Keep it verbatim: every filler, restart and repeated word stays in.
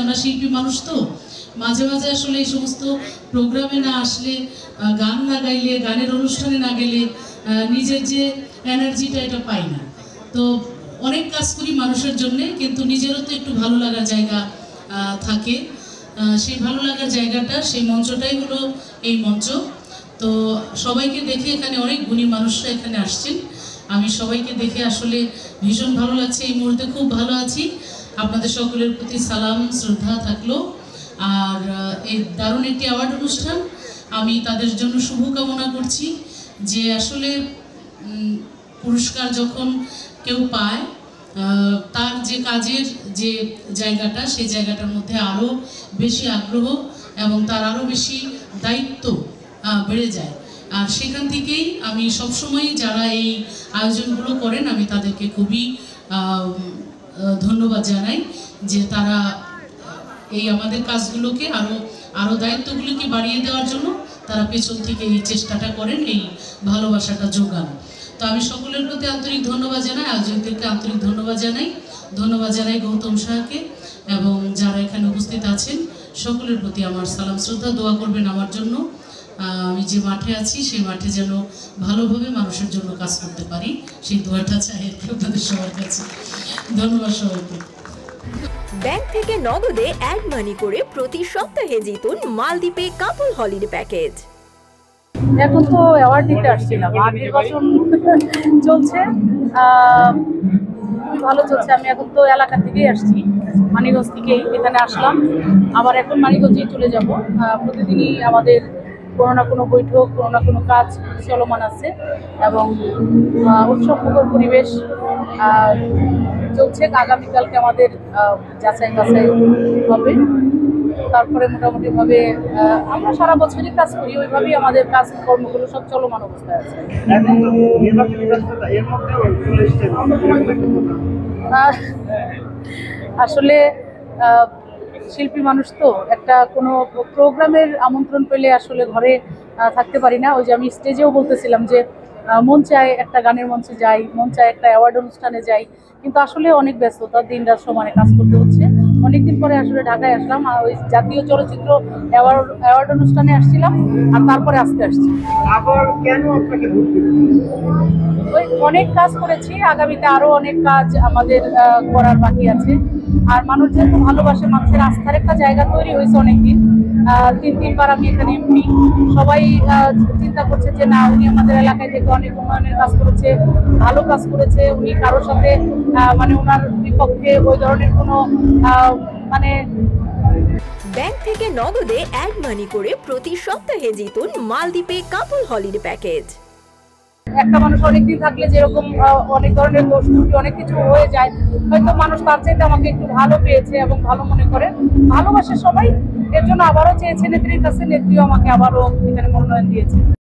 আমরা শিল্পী মানুষ তো মাঝে মাঝে আসলে এই সমস্ত প্রোগ্রামে না আসলে, গান না গাইলে, গানের অনুষ্ঠানে না গেলে নিজের যে এনার্জিটা এটা পাই না। তো অনেক কাজ করি মানুষের জন্যে, কিন্তু নিজেরও তো একটু ভালো লাগার জায়গা থাকে। সেই ভালো লাগার জায়গাটা, সেই মঞ্চটাই হলো এই মঞ্চ। তো সবাইকে দেখে, এখানে অনেক গুণী মানুষরা এখানে আসছেন, আমি সবাইকে দেখে আসলে ভীষণ ভালো লাগছে। এই মুহূর্তে খুব ভালো আছি। আপনাদের সকলের প্রতি সালাম শ্রদ্ধা থাকলো। আর এই দারুণ একটি অ্যাওয়ার্ড অনুষ্ঠান, আমি তাদের জন্য শুভকামনা করছি যে আসলে পুরস্কার যখন কেউ পায়, তার যে কাজের যে জায়গাটা, সেই জায়গাটার মধ্যে আরও বেশি আগ্রহ এবং তার আরও বেশি দায়িত্ব বেড়ে যায়। আর সেখান থেকেই আমি সবসময় যারা এই আয়োজনগুলো করেন, আমি তাদেরকে খুবই ধন্যবাদ জানাই যে তারা এই আমাদের কাজগুলোকে আরও আরও দায়িত্বগুলোকে বাড়িয়ে দেওয়ার জন্য তারা পেছন থেকে এই চেষ্টাটা করেন, এই ভালোবাসাটা যোগান। তো আমি সকলের প্রতি আন্তরিক ধন্যবাদ জানাই, আয়োজকদেরকে আন্তরিক ধন্যবাদ জানাই, ধন্যবাদ জানাই গৌতম শাহকে এবং যারা এখানে উপস্থিত আছেন সকলের প্রতি আমার সালাম শ্রদ্ধা। দোয়া করবেন আমার জন্য, আমি যে মাঠে আছি সেই মাঠে যেন ভালোভাবে মানুষের জন্য কাজ করতে পারি, সেই দোয়াটা চাই আপনাদের সবার কাছে। ধন্যবাদ সবাইকে। ব্যাংক থেকে নগদে অ্যাড মানি করে প্রতি সপ্তাহে জিতুন মালদ্বীপে কাপল হলিডে প্যাকেজ। এখন তো অ্যাওয়ার্ড দিতে আসছিলাম, আর নির্বাচন চলছে, খুবই ভালো চলছে। আমি এখন তো এলাকা থেকেই আসছি, মানিকগঞ্জ থেকেই এখানে আসলাম, আবার এখন মানিকগঞ্জেই চলে যাব। প্রতিদিনই আমাদের কোনো না কোনো বৈঠক, কোনো না কোনো কাজ চলমান আছে এবং উৎসবমুখর পরিবেশ চলছে। আগামীকালকে আমাদের যাচাই বাছাই হবে, তারপরে মোটামুটিভাবে আমরা সারা বছরই কাজ করি, ওইভাবেই আমাদের কাজ কর্মগুলো সব চলমান অবস্থায় আছে। আসলে শিল্পী মানুষ তো, একটা কোনো প্রোগ্রামের আমন্ত্রণ পেলে আসলে ঘরে থাকতে পারি না। ওই যে আমি স্টেজেও বলতেছিলাম যে মন চায় একটা গানের মঞ্চে যাই, মন চায় একটা অ্যাওয়ার্ড অনুষ্ঠানে যাই, কিন্তু আসলে অনেক ব্যস্ততা, দিন রাত সমানে কাজ করতে হচ্ছে। অনেকদিন পরে আসলে ঢাকায় আসলাম, ওই জাতীয় চলচ্চিত্র অ্যাওয়ার্ড অ্যাওয়ার্ড অনুষ্ঠানে আসছিলাম, আর তারপরে আজকে আসছি। আবার কেন আপনাকে ওই অনেক কাজ করেছি, আগামীতে আরও অনেক কাজ আমাদের করার বাকি আছে। আর মানুষ যেহেতু ভালোবাসে, মানুষের আস্থার একটা জায়গা তৈরি হয়েছে অনেকদিন। তিন তিনবার আমি এখানে এমপি, সবাই চিন্তা করছে যে না, উনি আমাদের এলাকায় থেকে অনেক উন্নয়নের কাজ করেছে, ভালো কাজ করেছে, উনি কারোর সাথে মানে ওনার বিপক্ষে ওই ধরনের কোনো মানে। ব্যাংক থেকে নগদে অ্যাড মানি করে প্রতি সপ্তাহে জিতুন মালদ্বীপে কাপল হলিডে প্যাকেজ। একটা মানুষ অনেকদিন থাকলে যেরকম অনেক ধরনের দোষ ত্রুটি অনেক কিছু হয়ে যায়, হয়তো মানুষ তার চাইতে আমাকে একটু ভালো পেয়েছে এবং ভালো মনে করে, ভালোবাসে সবাই। এর জন্য আবারও চেয়েছে নেত্রীর কাছে, নেত্রীও আমাকে আবারও এখানে মনোনয়ন দিয়েছে।